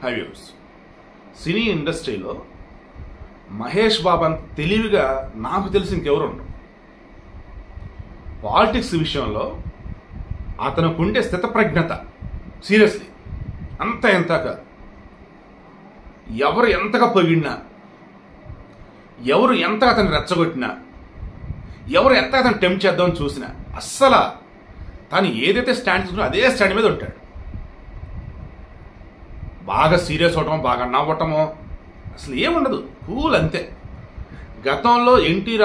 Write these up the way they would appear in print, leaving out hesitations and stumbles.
హైవ్యూస్ సినీ ఇండస్ట్రీలో మహేష్ బాబు అంత తెలివిగా నాకు తెలిసి ఇంకెవరు ఉండరు. పాలిటిక్స్ విషయంలో అతనుకుండే స్థితప్రజ్ఞత సీరియస్లీ అంత ఎంత కాదు. ఎవరు ఎంతగా పొగిడినా, ఎవరు ఎంత అతను రెచ్చగొట్టినా, ఎవరు ఎంత అతను టెంప్ట్ చేద్దామని చూసినా అస్సలు తను ఏదైతే స్టాండ్ తీసుకున్నా అదే స్టాండ్ మీద ఉంటాడు. బాగా సీరియస్ అవటమో, బాగా నవ్వటమో అసలు ఏముండదు, కూల్ అంతే. గతంలో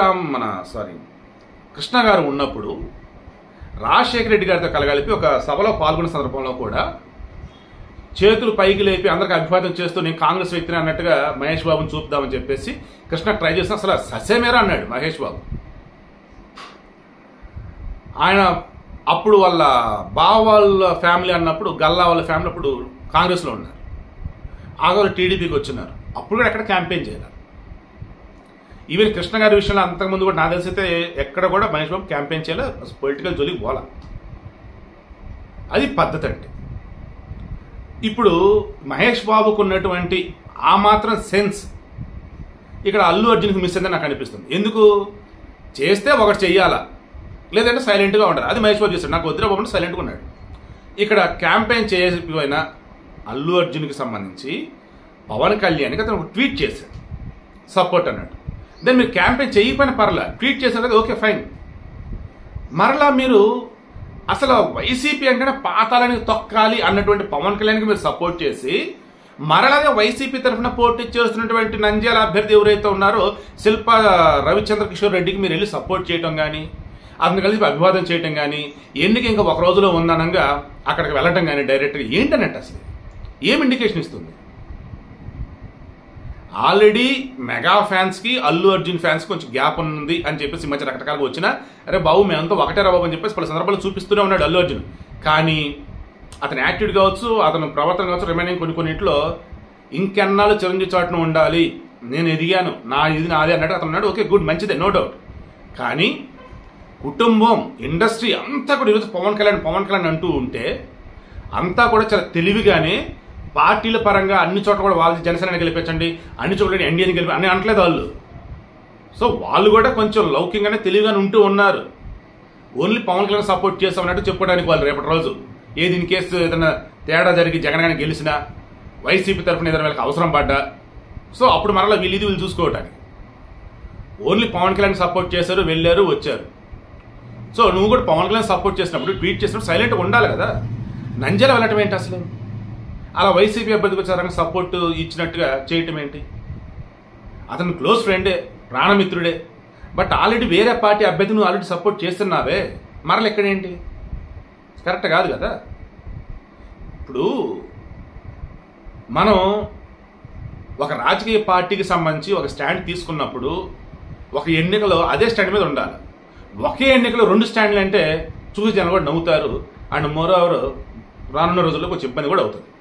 కృష్ణ గారు ఉన్నప్పుడు రాజశేఖర రెడ్డి గారితో కలగలిపి ఒక సభలో పాల్గొన్న సందర్భంలో కూడా చేతులు పైకి లేపి అందరికి అభివాదం చేస్తూ నేను కాంగ్రెస్ వ్యక్తిని అన్నట్టుగా మహేష్ బాబుని చూపుదామని చెప్పేసి కృష్ణ ట్రై చేసిన అసలు ససేమేరా అన్నాడు మహేష్ బాబు. ఆయన అప్పుడు వాళ్ళ బావ వాళ్ళ ఫ్యామిలీ అన్నప్పుడు, గల్లా వాళ్ళ ఫ్యామిలీ అప్పుడు కాంగ్రెస్లో ఉన్నారు, ఆగోలు టీడీపీకి వచ్చినారు. అప్పుడు కూడా ఎక్కడ క్యాంపెయిన్ చేయాలి. ఈవెన్ కృష్ణ గారి విషయంలో అంతకుముందు కూడా నాకు తెలిసితే ఎక్కడ కూడా మహేష్ బాబు క్యాంపెయిన్ చేయలేదు, పొలిటికల్ జోలికి పోలా. అది పద్ధతి అంటే. ఇప్పుడు మహేష్ బాబుకు ఉన్నటువంటి ఆ మాత్రం సెన్స్ ఇక్కడ అల్లు అర్జున్కి మిస్ అయిందని నాకు అనిపిస్తుంది. ఎందుకు చేస్తే ఒకటి చెయ్యాలా, లేదంటే సైలెంట్గా ఉండాలి. అది మహేష్ బాబు చేస్తాడు. నాకు వద్దురా బాబు సైలెంట్గా ఉన్నాడు. ఇక్కడ క్యాంపెయిన్ చేయకపోయినా అల్లు అర్జున్కి సంబంధించి పవన్ కళ్యాణ్కి అతను ఒక ట్వీట్ చేశాడు, సపోర్ట్ అన్నాడు. దెన్ మీరు క్యాంపెయిన్ చేయకపోయినా పర్లా, ట్వీట్ చేశారు కదా, ఓకే ఫైన్. మరలా మీరు అసలు వైసీపీ అంటేనే పాతాలని తొక్కాలి అన్నటువంటి పవన్ కళ్యాణ్కి మీరు సపోర్ట్ చేసి మరలాగా వైసీపీ తరఫున పోటీ చేస్తున్నటువంటి నంద్యాల అభ్యర్థి ఎవరైతే ఉన్నారో శిల్ప రవిచంద్ర కిషోర్ రెడ్డికి మీరు వెళ్ళి సపోర్ట్ చేయటం కానీ, అతను కలిసి అభివాదం చేయటం కానీ, ఎన్నిక ఇంకా ఒక రోజులో ఉందనంగా అక్కడికి వెళ్ళటం కానీ డైరెక్ట్గా ఏంటన్నట్టు అసలు ఏం ఇండికేషన్ ఇస్తుంది? ఆల్రెడీ మెగా ఫ్యాన్స్కి అల్లు అర్జున్ ఫ్యాన్స్ కొంచెం గ్యాప్ ఉంది అని చెప్పేసి ఈ మధ్య రకరకాలుగా వచ్చినా, అరే బాబు మేమంతా ఒకటే రా బాబు అని చెప్పేసి పలు సందర్భాలు చూపిస్తూనే ఉన్నాడు అల్లు అర్జున్. కానీ అతని యాటిట్యూడ్ కావచ్చు, అతను ప్రవర్తన కావచ్చు, రిమైనింగ్ కొన్నింటిలో ఇంకెన్నాళ్ళు చిరంజీవి చాటును ఉండాలి, నేను ఎదిగాను, ఇది నాదే అన్నట్టు అతను ఉన్నాడు. ఓకే గుడ్, మంచిదే, నో డౌట్. కానీ కుటుంబం, ఇండస్ట్రీ అంతా కూడా ఈరోజు పవన్ కళ్యాణ్ అంటూ ఉంటే అంతా కూడా చాలా తెలివిగానే పార్టీల పరంగా అన్ని చోట్ల కూడా వాళ్ళు జనసేనని గెలిపించండి, అన్ని చోట్ల ఎన్డీఏని గెలిపి అని అనట్లేదు వాళ్ళు. సో వాళ్ళు కూడా కొంచెం లౌకికంగానే తెలివిగానే ఉంటూ ఉన్నారు. ఓన్లీ పవన్ కళ్యాణ్ సపోర్ట్ చేస్తామన్నట్టు చెప్పుకోవడానికి వాళ్ళు రేపటి రోజు ఏది ఇన్ కేసు ఏదైనా తేడా జరిగి జగన్ గారిని గెలిచినా, వైసీపీ తరఫున ఏదైనా వీళ్ళకి అవసరం పడ్డా, సో అప్పుడు మరలా వీళ్ళు చూసుకోవటానికి ఓన్లీ పవన్ కళ్యాణ్ సపోర్ట్ చేశారు, వెళ్ళారు, వచ్చారు. సో నువ్వు కూడా పవన్ కళ్యాణ్ సపోర్ట్ చేసినప్పుడు, ట్వీట్ చేసినప్పుడు సైలెంట్గా ఉండాలి కదా. నంద్యాల వెళ్ళటం ఏంటి అసలు? అలా వైసీపీ అభ్యర్థికి వచ్చారని సపోర్ట్ ఇచ్చినట్టుగా చేయటం ఏంటి? అతను క్లోజ్ ఫ్రెండే, ప్రాణమిత్రుడే, బట్ ఆల్రెడీ వేరే పార్టీ అభ్యర్థి నువ్వు ఆల్రెడీ సపోర్ట్ చేస్తున్నావే, మరల ఎక్కడేంటి? కరెక్ట్ కాదు కదా. ఇప్పుడు మనం ఒక రాజకీయ పార్టీకి సంబంధించి ఒక స్టాండ్ తీసుకున్నప్పుడు ఒక ఎన్నికలో అదే స్టాండ్ మీద ఉండాలి. ఒకే ఎన్నికలో 2 స్టాండ్లు అంటే చూసి జనం కూడా నవ్వుతారు. అండ్ మోర్ ఓవర్ రానున్న రోజుల్లో కొంచెం ఇబ్బంది కూడా అవుతుంది.